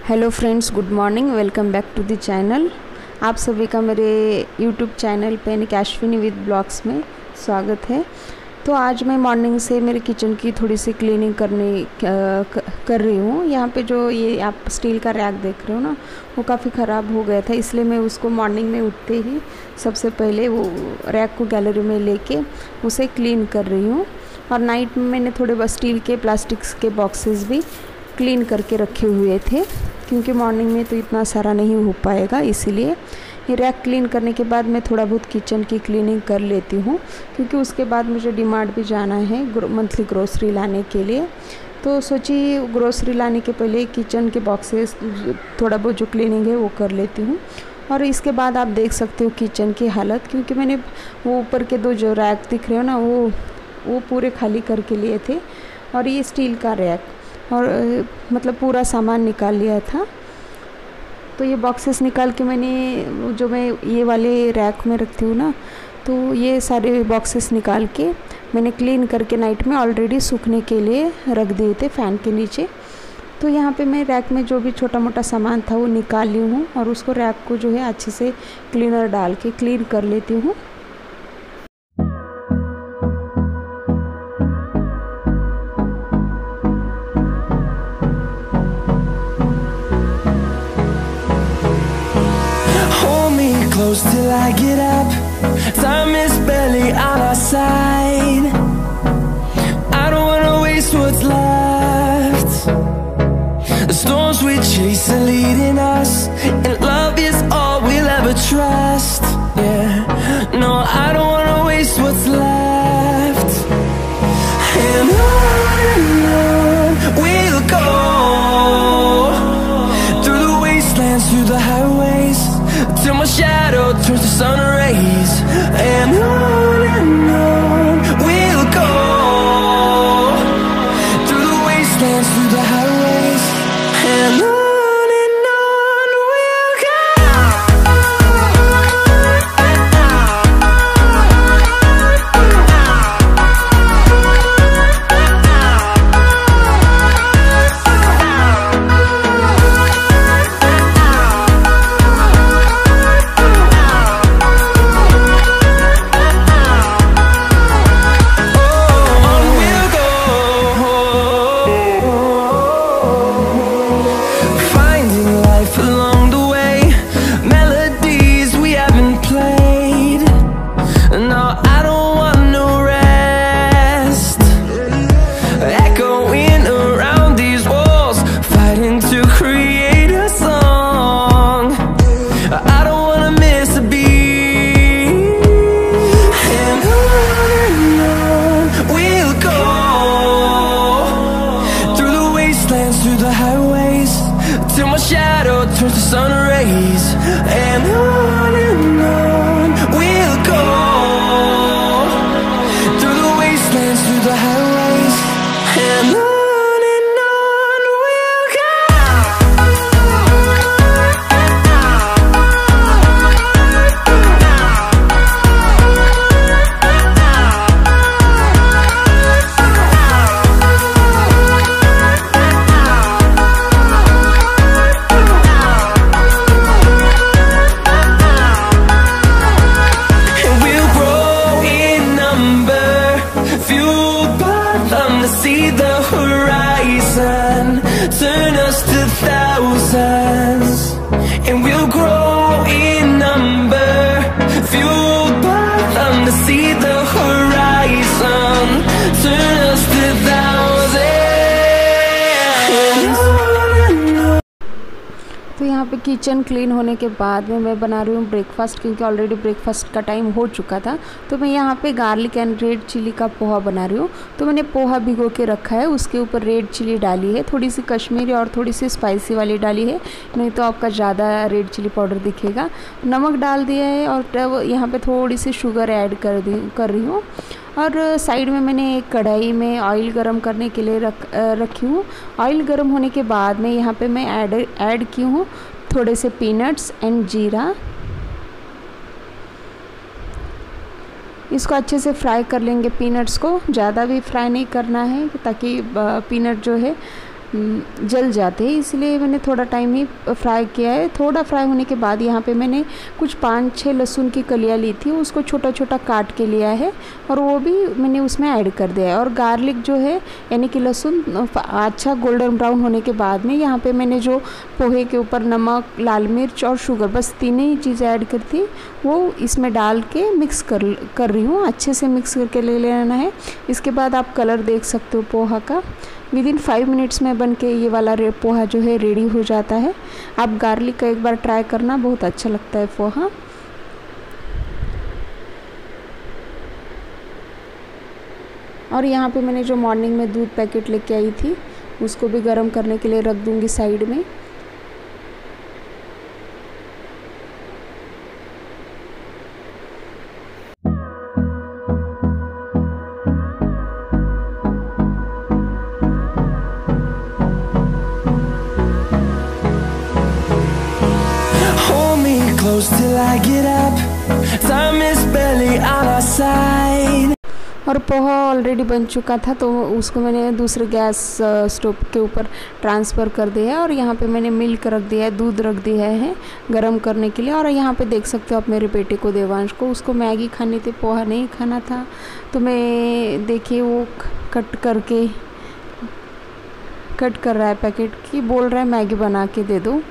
Hello friends, good morning. Welcome back to the channel. आप सभी का मेरे यूट्यूब चैनल पे यानी कि अश्विनी विद ब्लॉग्स में स्वागत है। तो आज मैं मॉर्निंग से मेरे किचन की थोड़ी सी क्लीनिंग कर रही हूँ। यहाँ पे जो ये आप स्टील का रैक देख रहे हो ना, वो काफ़ी ख़राब हो गया था, इसलिए मैं उसको मॉर्निंग में उठते ही सबसे पहले वो रैक को गैलरी में लेके उसे क्लीन कर रही हूँ। और नाइट में मैंने थोड़े बस स्टील के प्लास्टिक्स के बॉक्सेस भी क्लीन करके रखे हुए थे, क्योंकि मॉर्निंग में तो इतना सारा नहीं हो पाएगा। इसीलिए ये रैक क्लीन करने के बाद मैं थोड़ा बहुत किचन की क्लीनिंग कर लेती हूँ, क्योंकि उसके बाद मुझे डीमार्ट भी जाना है मंथली ग्रोसरी लाने के लिए। तो सोची ग्रोसरी लाने के पहले किचन के बॉक्सेस थोड़ा बहुत जो क्लीनिंग है वो कर लेती हूँ। और इसके बाद आप देख सकते हो किचन की हालत, क्योंकि मैंने वो ऊपर के दो जो रैक दिख रहे हो ना, वो पूरे खाली करके लिए थे। और ये स्टील का रैक और मतलब पूरा सामान निकाल लिया था। तो ये बॉक्सेस निकाल के मैं ये वाले रैक में रखती हूँ ना, तो ये सारे बॉक्सेस निकाल के मैंने क्लीन करके नाइट में ऑलरेडी सूखने के लिए रख दिए थे फ़ैन के नीचे। तो यहाँ पे मैं रैक में जो भी छोटा मोटा सामान था वो निकाल ली हूँ, और उसको रैक को जो है अच्छे से क्लीनर डाल के क्लीन कर लेती हूँ। Close till I get up. Time is barely on our side. I don't wanna waste what's left. The storms we chase are leading us, and love is all we'll ever trust. Yeah, no, I don't wanna waste what's left. And on we'll go, through the wastelands, through the highways, till my shadow turns to sun rays. And on we'll go, through the wastelands, through the highways. And on we'll go. Through the highways, till my shadow turns to sun rays. And on we'll go, through the wastelands, through the highways. And on we'll go. See the horizon, turn us to thousands, and we'll grow in number, fueled by them. To see the horizon, turn us to thousands. तो यहाँ पे kitchen clean होने के बाद में मैं बना रही हूँ ब्रेकफास्ट, क्योंकि ऑलरेडी ब्रेकफास्ट का टाइम हो चुका था। तो मैं यहाँ पे गार्लिक एंड रेड चिली का पोहा बना रही हूँ। तो मैंने पोहा भिगो के रखा है, उसके ऊपर रेड चिली डाली है, थोड़ी सी कश्मीरी और थोड़ी सी स्पाइसी वाली डाली है, नहीं तो आपका ज़्यादा रेड चिली पाउडर दिखेगा। नमक डाल दिया है, और यहाँ पर थोड़ी सी शुगर ऐड कर रही हूँ। और साइड में मैंने एक कढ़ाई में ऑयल गरम करने के लिए रखी हूँ। ऑयल गरम होने के बाद में यहाँ पे मैं ऐड की हूँ थोड़े से पीनट्स एंड जीरा। इसको अच्छे से फ्राई कर लेंगे। पीनट्स को ज़्यादा भी फ्राई नहीं करना है, ताकि पीनट जो है जल जाते हैं, इसलिए मैंने थोड़ा टाइम ही फ्राई किया है। थोड़ा फ्राई होने के बाद यहाँ पे मैंने कुछ 5-6 लहसुन की कलियाँ ली थी, उसको छोटा छोटा काट के लिया है और वो भी मैंने उसमें ऐड कर दिया है। और गार्लिक जो है यानी कि लहसुन अच्छा गोल्डन ब्राउन होने के बाद में यहाँ पे मैंने जो पोहे के ऊपर नमक, लाल मिर्च और शुगर, बस तीनों ही चीज़ें ऐड कर थी, वो इसमें डाल के मिक्स कर रही हूँ। अच्छे से मिक्स करके ले लेना है। इसके बाद आप कलर देख सकते हो पोहा का। विदिन 5 मिनट्स में बन के ये वाला पोहा जो है रेडी हो जाता है। आप गार्लिक का एक बार ट्राई करना, बहुत अच्छा लगता है पोहा। और यहाँ पे मैंने जो मॉर्निंग में दूध पैकेट लेके आई थी, उसको भी गर्म करने के लिए रख दूँगी साइड में। Close till I get up, time is barely on our side. और पोहा ऑलरेडी बन चुका था, तो उसको मैंने दूसरे गैस स्टोव के ऊपर ट्रांसफ़र कर दिया है। और यहाँ पे मैंने मिल्क रख दिया है, दूध रख दिया है गरम करने के लिए। और यहाँ पे देख सकते हो आप मेरे बेटे को, देवांश को, उसको मैगी खानी थी, पोहा नहीं खाना था। तो मैं देखिए वो कट कर रहा है पैकेट की, बोल रहा है मैगी बना के दे दो।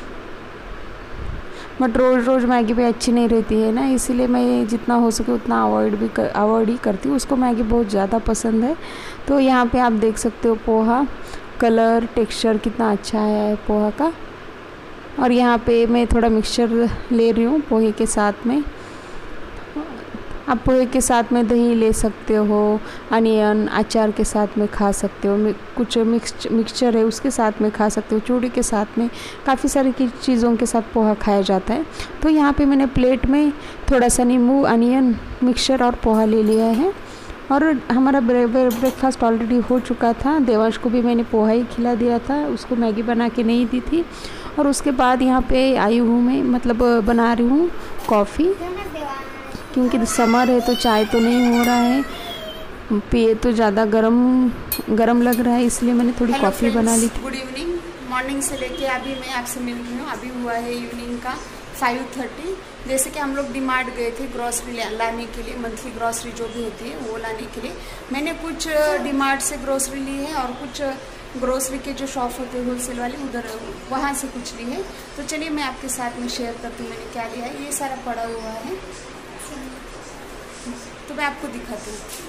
बट रोज़ मैगी भी अच्छी नहीं रहती है ना, इसीलिए मैं जितना हो सके उतना अवॉइड ही करती हूँ। उसको मैगी बहुत ज़्यादा पसंद है। तो यहाँ पे आप देख सकते हो पोहा, कलर, टेक्सचर कितना अच्छा है पोहा का। और यहाँ पे मैं थोड़ा मिक्सचर ले रही हूँ पोहे के साथ में। आप पोहे के साथ में दही ले सकते हो, अनियन अचार के साथ में खा सकते हो, कुछ मिक्सचर है उसके साथ में खा सकते हो, चूड़ी के साथ में, काफ़ी सारी चीज़ों के साथ पोहा खाया जाता है। तो यहाँ पे मैंने प्लेट में थोड़ा सा नींबू, अनियन, मिक्सचर और पोहा ले लिया है। और हमारा ब्रेकफास्ट ऑलरेडी हो चुका था। देवांश को भी मैंने पोहा ही खिला दिया था, उसको मैगी बना के नहीं दी थी। और उसके बाद यहाँ पे आई हूँ मैं, मतलब बना रही हूँ कॉफ़ी, क्योंकि समर है तो चाय तो नहीं हो रहा है, पिए तो ज़्यादा गरम लग रहा है, इसलिए मैंने थोड़ी कॉफ़ी बना ली थी। Good evening. मॉर्निंग से लेके अभी मैं आपसे मिल रही हूँ। अभी हुआ है इवनिंग का 5:30। जैसे कि हम लोग डीमार्ट गए थे ग्रॉसरी लाने के लिए, मंथली ग्रॉसरी जो भी होती है वो लाने के लिए। मैंने कुछ डीमार्ट से ग्रॉसरी ली है और कुछ ग्रोसरी के जो शॉप होते हैं होलसेल वाले, उधर वहाँ से कुछ ली है। तो चलिए मैं आपके साथ में शेयर करती हूँ मैंने क्या लिया है। ये सारा पड़ा हुआ है, तो मैं आपको दिखाती हूँ।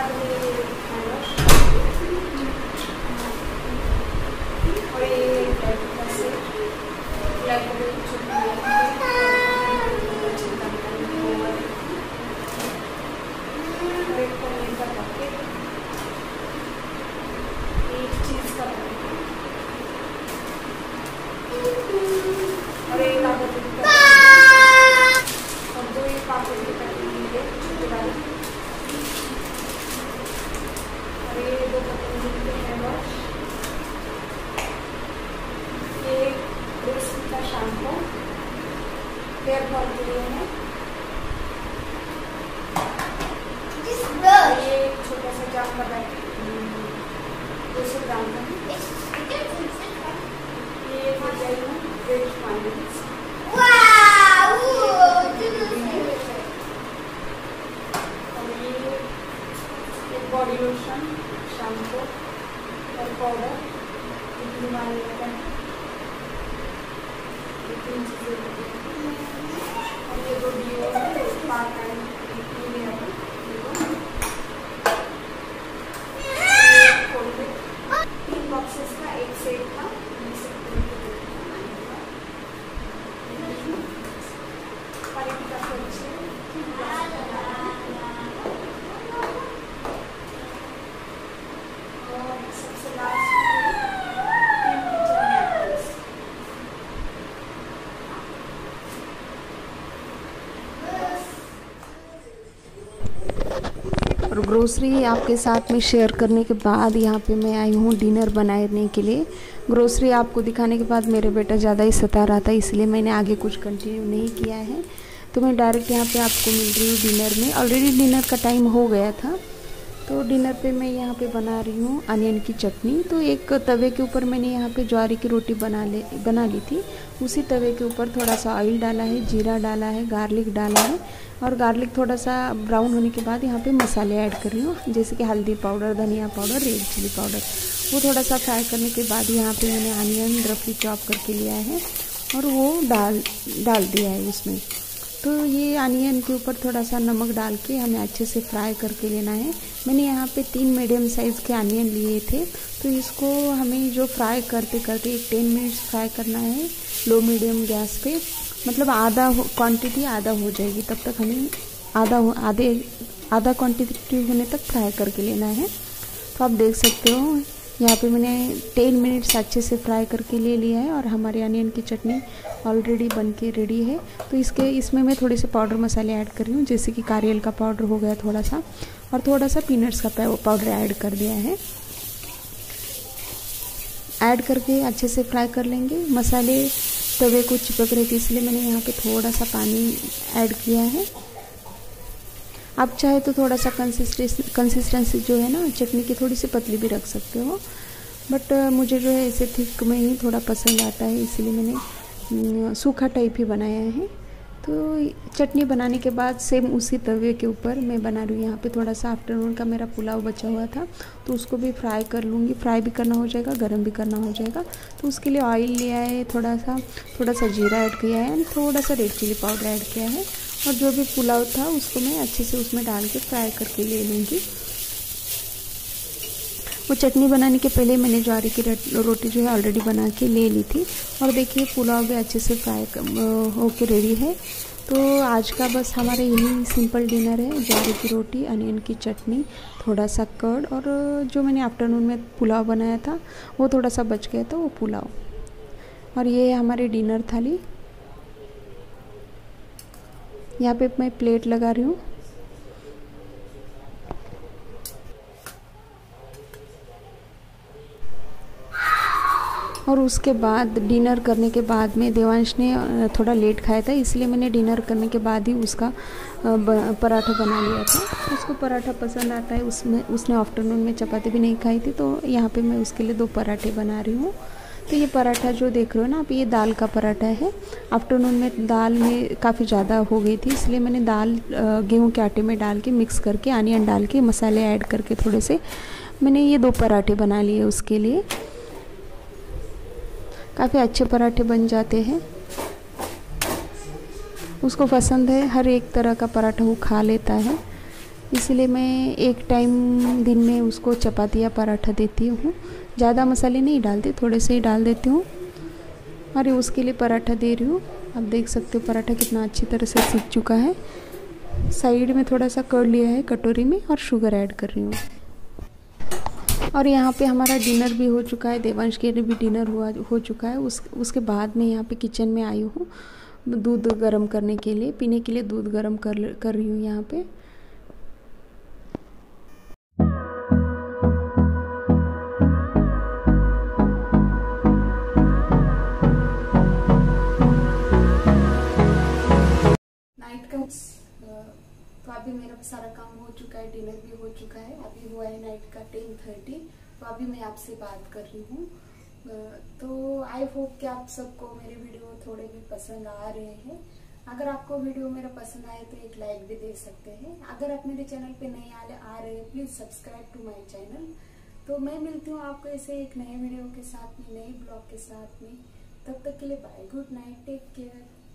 हेयर फॉल के लिए है। ये एक छोटा सा जाम का पैकेट 200 ग्राम का है। ये वेज फाइनेंस बॉडी लोशन, शैम्पू और पाउडर, हिमालय का तीन चीजें। और ये दो डिओ है, स्पार्क एंड तीन बॉक्सेस का एक सेट था। क्वालिटी काफी अच्छी है। सबसे लास्ट और ग्रोसरी आपके साथ में शेयर करने के बाद यहाँ पे मैं आई हूँ डिनर बनाने के लिए। ग्रोसरी आपको दिखाने के बाद मेरे बेटा ज़्यादा ही सता रहा था, इसलिए मैंने आगे कुछ कंटिन्यू नहीं किया है। तो मैं डायरेक्ट यहाँ पे आपको मिल रही हूँ डिनर में। ऑलरेडी डिनर का टाइम हो गया था, तो डिनर पे मैं यहाँ पे बना रही हूँ अनियन की चटनी। तो एक तवे के ऊपर मैंने यहाँ पे ज्वारी की रोटी बना ली थी। उसी तवे के ऊपर थोड़ा सा ऑयल डाला है, जीरा डाला है, गार्लिक डाला है, और गार्लिक थोड़ा सा ब्राउन होने के बाद यहाँ पे मसाले ऐड कर रही हूँ, जैसे कि हल्दी पाउडर, धनिया पाउडर, रेड चिली पाउडर। वो थोड़ा सा फ्राई करने के बाद यहाँ पे मैंने अनियन रफली चॉप करके लिया है और वो डाल दिया है उसमें। तो ये अनियन के ऊपर थोड़ा सा नमक डाल के हमें अच्छे से फ्राई करके लेना है। मैंने यहाँ पे 3 मीडियम साइज़ के अनियन लिए थे, तो इसको हमें जो फ्राई करते करते एक 10 मिनट्स फ्राई करना है लो मीडियम गैस पे। मतलब क्वांटिटी आधा हो जाएगी, तब तक हमें आधा क्वांटिटी होने तक फ्राई करके लेना है। तो आप देख सकते हो यहाँ पे मैंने 10 मिनट्स अच्छे से फ्राई करके ले लिया है और हमारे अनियन की चटनी ऑलरेडी बन के रेडी है। तो इसमें मैं थोड़े से पाउडर मसाले ऐड कर रही हूँ, जैसे कि नारियल का पाउडर हो गया थोड़ा सा, और थोड़ा सा पीनट्स का पाउडर ऐड कर दिया है। ऐड करके अच्छे से फ्राई कर लेंगे। मसाले तवे को चिपक रहे थे, इसलिए मैंने यहाँ पे थोड़ा सा पानी ऐड किया है। आप चाहे तो थोड़ा सा कंसिस्टेंसी जो है ना चटनी की थोड़ी सी पतली भी रख सकते हो, बट मुझे जो है ऐसे थिक में ही थोड़ा पसंद आता है, इसलिए मैंने सूखा टाइप ही बनाया है। तो चटनी बनाने के बाद सेम उसी तवे के ऊपर मैं बना रही हूँ। यहाँ पे थोड़ा सा आफ्टरनून का मेरा पुलाव बचा हुआ था, तो उसको भी फ्राई कर लूँगी। फ्राई भी करना हो जाएगा, गरम भी करना हो जाएगा। तो उसके लिए ऑयल लिया है, थोड़ा सा जीरा ऐड किया है, थोड़ा सा रेड चिली पाउडर ऐड किया है, और जो भी पुलाव था उसको मैं अच्छे से उसमें डाल के फ्राई करके ले लूँगी। वो चटनी बनाने के पहले मैंने ज्वारी की रोटी जो है ऑलरेडी बना के ले ली थी, और देखिए पुलाव भी अच्छे से फ्राई होके रेडी है। तो आज का बस हमारे यही सिंपल डिनर है, ज्वारी की रोटी, अनियन की चटनी, थोड़ा सा कर्ड, और जो मैंने आफ्टरनून में पुलाव बनाया था वो थोड़ा सा बच गया था वो पुलाव। और ये है हमारी डिनर थाली। यहाँ पे मैं प्लेट लगा रही हूँ। और उसके बाद डिनर करने के बाद में देवांश ने थोड़ा लेट खाया था, इसलिए मैंने डिनर करने के बाद ही उसका पराठा बना लिया था। उसको पराठा पसंद आता है, उसने आफ्टरनून में चपाती भी नहीं खाई थी, तो यहाँ पे मैं उसके लिए 2 पराठे बना रही हूँ। तो ये पराठा जो देख रहे हो ना आप, ये दाल का पराठा है। आफ्टरनून में दाल में काफ़ी ज़्यादा हो गई थी, इसलिए मैंने दाल गेहूं के आटे में डाल के मिक्स करके अनियन डाल के मसाले ऐड करके थोड़े से मैंने ये 2 पराठे बना लिए उसके लिए। काफ़ी अच्छे पराठे बन जाते हैं, उसको पसंद है, हर एक तरह का पराठा वो खा लेता है। इसलिए मैं एक टाइम दिन में उसको चपाती या पराठा देती हूँ। ज़्यादा मसाले नहीं डालती, थोड़े से ही डाल देती हूँ। और उसके लिए पराठा दे रही हूँ। आप देख सकते हो पराठा कितना अच्छी तरह से सीख चुका है। साइड में थोड़ा सा कर लिया है कटोरी में और शुगर ऐड कर रही हूँ। और यहाँ पे हमारा डिनर भी हो चुका है, देवांश के लिए भी डिनर हो चुका है। उसके बाद मैं यहाँ पे किचन में आई हूँ दूध गर्म करने के लिए, पीने के लिए दूध गर्म कर रही हूँ यहाँ पे। नाइट का तो अभी मेरा सारा काम हो चुका है, डिनर भी हो चुका है। अभी हुआ है नाइट का 10:30। तो अभी मैं आपसे बात कर रही हूँ। तो आई होप कि आप सबको मेरे वीडियो थोड़े भी पसंद आ रहे हैं। अगर आपको वीडियो मेरा पसंद आए तो एक लाइक भी दे सकते हैं। अगर आप मेरे चैनल पे नहीं आ रहे हैं, please subscribe to my channel. तो मैं मिलती हूँ आपको ऐसे एक नए वीडियो के साथ में, नए ब्लॉग के साथ में। तब तक के लिए bye, good night, take care.